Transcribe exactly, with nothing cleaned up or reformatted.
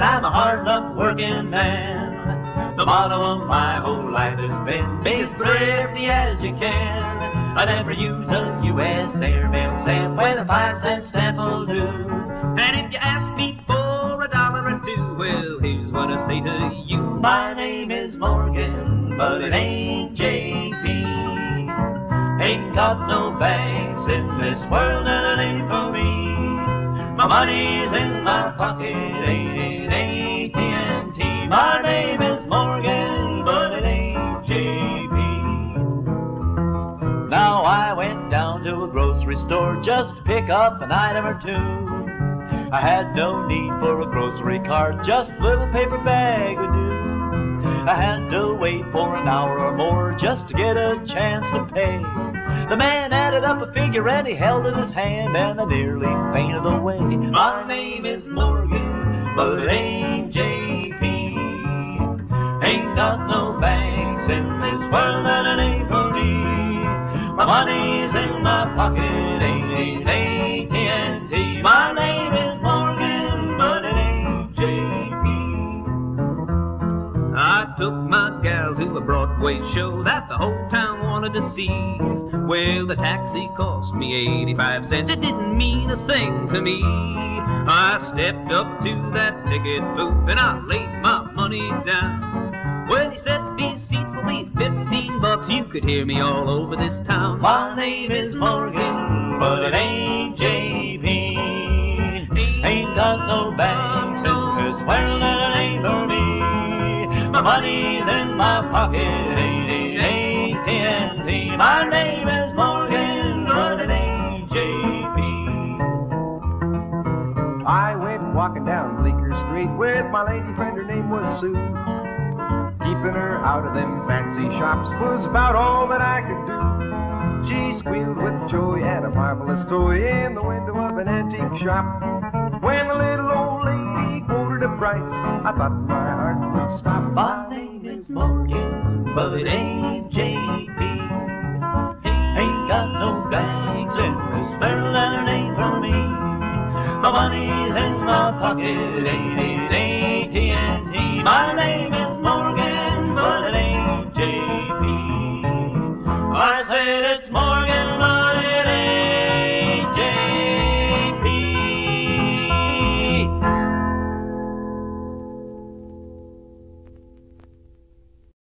and I'm a hard-luck working man. The motto of my whole life has been, be as thrifty as you can. I never use a U S airmail stamp when a five-cent stamp will do. And if you ask me for a dollar or two, well, here's what I say to you. My name is Morgan, but it ain't J P. Ain't got no banks in this world, and it ain't for me. My money's in my pocket, ain't it A T and T. My name is Morgan, but it ain't J P. Now I went down to a grocery store just to pick up an item or two. I had no need for a grocery cart, just a little paper bag would do. I had to wait for an hour or more just to get a chance to pay. The man added up a figure and he held in his hand, and I nearly fainted away. My name is Morgan, but it ain't J P. Ain't got no banks in this world, and it ain't for me. My money's in my pocket, ain't it A T and T. My name is Morgan, but it ain't J P. I took my gal to a Broadway show that the whole town wanted to see. Well, the taxi cost me eighty-five cents. It didn't mean a thing to me. I stepped up to that ticket booth and I laid my money down. Well, he said these seats will be fifteen bucks. You could hear me all over this town. My name is Morgan, but it ain't J P. Ain't got no banks in this world, and it ain't for me. My money's in my pocket, ain't it A T and T. My name is Morgan, but it ain't J P. I went walking down Bleecker Street with my lady friend, her name was Sue. Keeping her out of them fancy shops was about all that I could do. She squealed with joy at a marvelous toy in the window of an antique shop. When the little old lady quoted a price, I thought my heart would stop. My name is Morgan, but it ain't J P. Ain't got no banks in this world, and it ain't for me. My money's in my pocket, ain't it A T and T. My name